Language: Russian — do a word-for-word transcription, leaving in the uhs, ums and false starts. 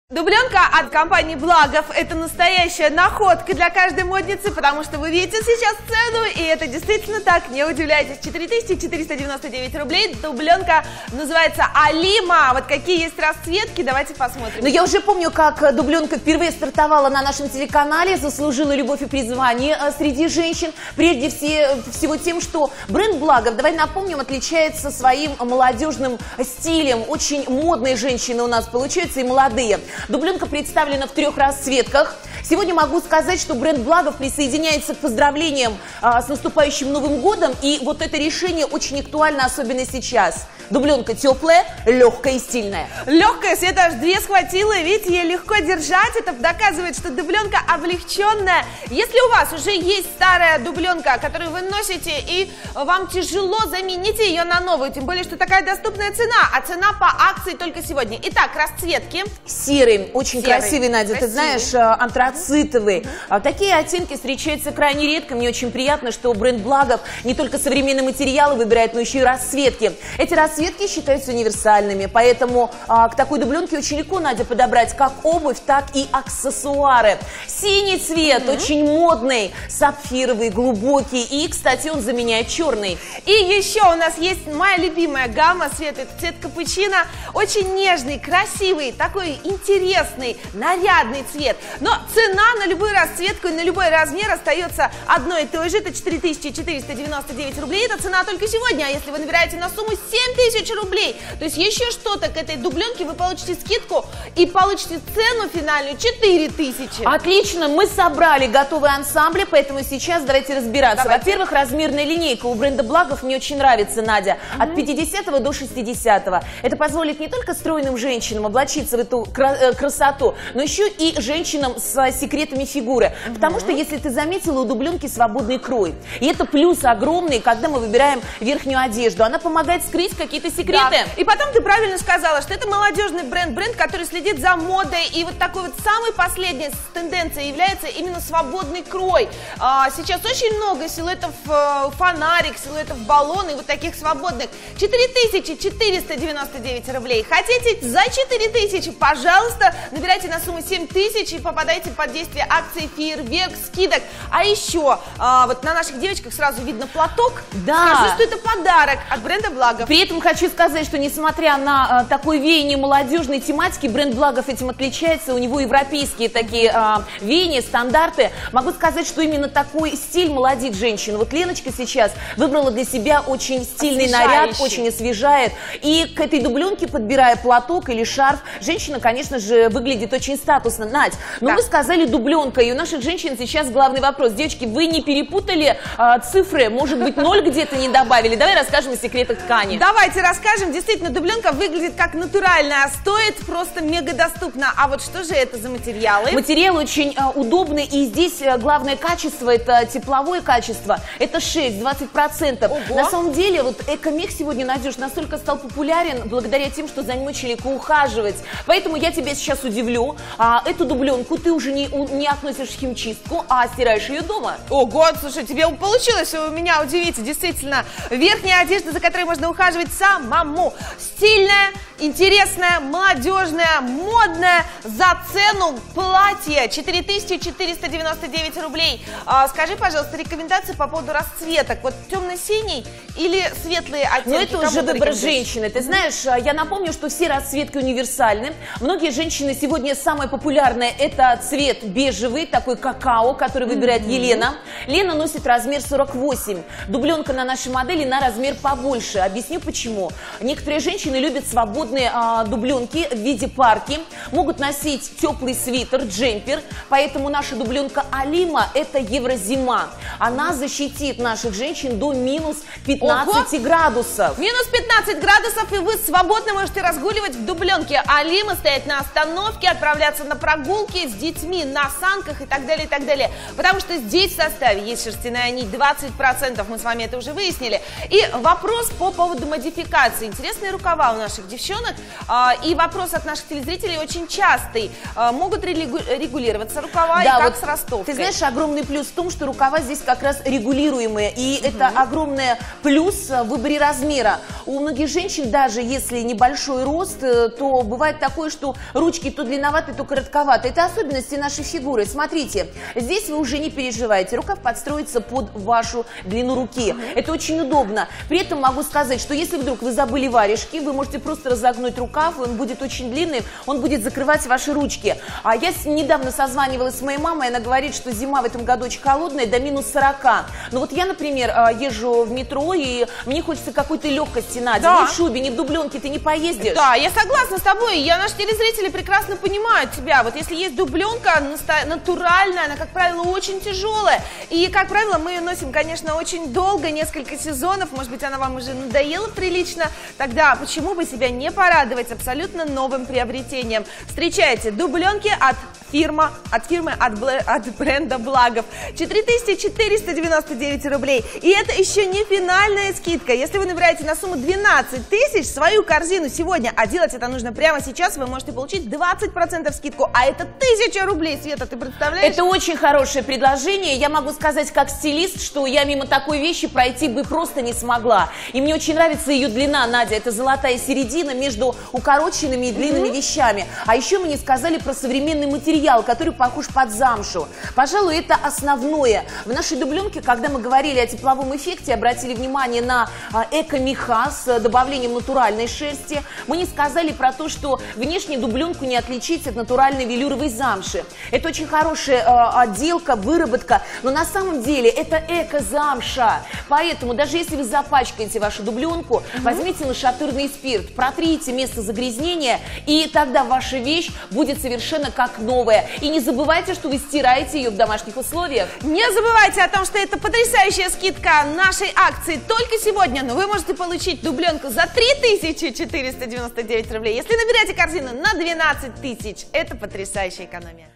Дубленка от компании Благов – это настоящая находка для каждой модницы, потому что вы видите сейчас цену, и это действительно так, не удивляйтесь. четыре тысячи четыреста девяносто девять рублей, дубленка называется Алима. Вот какие есть расцветки, давайте посмотрим. Но я уже помню, как дубленка впервые стартовала на нашем телеканале, заслужила любовь и призвание среди женщин, прежде всего тем, что бренд Благов, давай напомним, отличается своим молодежным стилем. Очень модные женщины у нас получаются и молодые. Дубленка представлена в трех расцветках. Сегодня могу сказать, что бренд Благов присоединяется к поздравлениям а, с наступающим Новым годом. И вот это решение очень актуально, особенно сейчас. Дубленка теплая, легкая и стильная. Легкая, Света аж две схватила, видите, ей легко держать. Это доказывает, что дубленка облегченная. Если у вас уже есть старая дубленка, которую вы носите, и вам тяжело, замените ее на новую. Тем более, что такая доступная цена. А цена по акции только сегодня. Итак, расцветки. Серый, очень Серый. красивый, Надя, Красивый. Ты знаешь, антрацитовый. Mm-hmm. Такие оттенки встречаются крайне редко. Мне очень приятно, что бренд Благов не только современные материалы выбирает, но еще и расцветки. Эти расцветки считаются универсальными, поэтому а, к такой дубленке очень легко, Надя, подобрать как обувь, так и аксессуары. Синий цвет, mm-hmm. очень модный, сапфировый, глубокий, и, кстати, он заменяет черный. И еще у нас есть моя любимая гамма цвета, это цвет капучино, очень нежный, красивый, такой интересный, нарядный цвет. Но цена на любую расцветку и на любой размер остается одной и той же. Это четыре тысячи четыреста девяносто девять рублей. Это цена только сегодня. А если вы набираете на сумму семь тысяч рублей, то есть еще что-то к этой дубленке, вы получите скидку и получите цену финальную четыре тысячи. Отлично, мы собрали готовые ансамбли, поэтому сейчас давайте разбираться. Во-первых, размерная линейка у бренда Благов мне очень нравится, Надя. Mm-hmm. От пятидесятого до шестидесятого. Это позволит не только стройным женщинам облачиться в эту красоту, но еще и женщинам с секретами фигуры. Mm-hmm. Потому что, если ты заметила, у дубленки свободный крой. И это плюс огромный, когда мы выбираем верхнюю одежду. Она помогает скрыть какие-то секреты. Да. И потом ты правильно сказала, что это молодежный бренд, бренд, который следит за модой. И вот такой вот самой последней тенденцией является именно свободный крой. А, сейчас очень много силуэтов э, фонарик, силуэтов баллон и вот таких свободных. четыре тысячи четыреста девяносто девять рублей. Хотите за четыре тысячи? Пожалуйста, набирайте на сумму семь тысяч и попадайте под действие акции «Фейерверк» скидок. А еще а, вот на наших девочках сразу видно платок. Да. Скажу, что это подарок от бренда Благов. При этом хочу сказать, что несмотря на а, такое веяние молодежной тематики, бренд Благов этим отличается. У него европейские такие а, веяния, стандарты. Могу сказать, что именно такой стиль молодит женщин. Вот Леночка сейчас выбрала для себя очень стильный наряд, очень освежает. И к этой дубленке, подбирая платок или шарф, женщина, конечно же, выглядит очень статусно. Надь, ну да. Вы сказали дубленка, и у наших женщин сейчас главный вопрос. Девочки, вы не перепутали а, цифры? Может быть, ноль где-то не добавили? Давай расскажем о секретах ткани. Давайте расскажем. Действительно, дубленка выглядит как натуральная, а стоит просто мега доступно. А вот что же это за материалы? Материал очень а, удобный, и здесь а, главное качество, это тепловое качество. Это шесть, двадцать процентов. Ого. На самом деле, вот эко-мех сегодня, Надюш, настолько стал популярен благодаря тем, что за ним очень легко ухаживать. Поэтому я тебя сейчас удивлю. А, эту дубленку ты уже не, не относишь в химчистку, а стираешь ее дома. Ого, слушай, тебе получилось у меня удивить. Действительно, верхняя одежда, за которой можно ухаживать самому. Стильная, интересная, молодежная, модная, за цену платье четыре тысячи четыреста девяносто девять рублей. А, скажи, пожалуйста, рекомендации по поводу расцветок. Вот темно-синий или светлые оттенки? Ну, это уже выбор женщины. Ты знаешь, я напомню, что все расцветки универсальны. Многие женщины сегодня самое популярное – это цвет бежевый, такой какао, который выбирает mm-hmm. Елена. Лена носит размер сорок восемь. Дубленка на нашей модели на размер побольше. Объясню почему. Некоторые женщины любят свободные а, дубленки в виде парки, могут носить теплый свитер, джемпер, поэтому наша дубленка Алима – это еврозима. Она защитит наших женщин до минус пятнадцати Ого! Градусов. Минус пятнадцать градусов, и вы свободно можете разгуливать в дубленке Алима, стоять на остановке, отправляться на прогулки с детьми, на санках и так далее, и так далее. Потому что здесь в составе есть шерстяная нить двадцать процентов, мы с вами это уже выяснили. И вопрос по поводу модификации. Интересные рукава у наших девчонок. девчонок. А, и вопрос от наших телезрителей очень частый. А, могут регулироваться рукава, да, и как вот, с ростовкой? Ты знаешь, огромный плюс в том, что рукава здесь как раз регулируемые. И угу. это огромный плюс в выборе размера. У многих женщин, даже если небольшой рост, то бывает такое, что ручки то длинноваты, то коротковаты. Это особенности нашей фигуры. Смотрите, здесь вы уже не переживаете. Рукав подстроится под вашу длину руки. Угу. Это очень удобно. При этом могу сказать, что если вдруг вы забыли варежки, вы можете просто разогнуть рукав, он будет очень длинный, он будет закрывать ваши ручки. А я недавно созванивалась с моей мамой, она говорит, что зима в этом году очень холодная, до минус сорока. Но вот я, например, езжу в метро, и мне хочется какой-то легкости, Надя. Да. Ни в шубе, ни в дубленке ты не поездишь. Да, я согласна с тобой. Я, наши телезрители прекрасно понимают тебя. Вот если есть дубленка натуральная, она, как правило, очень тяжелая. И, как правило, мы ее носим, конечно, очень долго, несколько сезонов. Может быть, она вам уже надоела прилично. Тогда почему бы себя не порадовать абсолютно новым приобретением? Встречайте дубленки от фирмы, от фирмы, от, от бренда Благов. четыре тысячи четыреста девяносто девять рублей. И это еще не финальная скидка. Если вы набираете на сумму двенадцать тысяч свою корзину сегодня, а делать это нужно прямо сейчас, вы можете получить двадцать процентов скидку. А это тысяча рублей, Света, ты представляешь? Это очень хорошее предложение. Я могу сказать как стилист, что я мимо такой вещи пройти бы просто не смогла. И мне очень нравится ее длина, Надя. Это золотая середина между укороченными и длинными mm-hmm. вещами. А еще мне сказали про современный материал, который похож под замшу. Пожалуй, это основное. В нашей дубленке, когда мы говорили о тепловом эффекте, обратили внимание на а, эко-меха с добавлением натуральной шерсти. Мы не сказали про то, что внешне дубленку не отличить от натуральной велюровой замши. Это очень хорошая а, отделка, выработка, но на самом деле это эко-замша. Поэтому даже если вы запачкаете вашу дубленку, угу. возьмите нашатырный спирт, протрите место загрязнения, и тогда ваша вещь будет совершенно как новая. И не забывайте, что вы стираете ее в домашних условиях. Не забывайте о том, что это потрясающая скидка нашей акции только сегодня, но вы можете получить дубленку за три тысячи четыреста девяносто девять рублей, если набираете корзину на двенадцать тысяч. Это потрясающая экономия.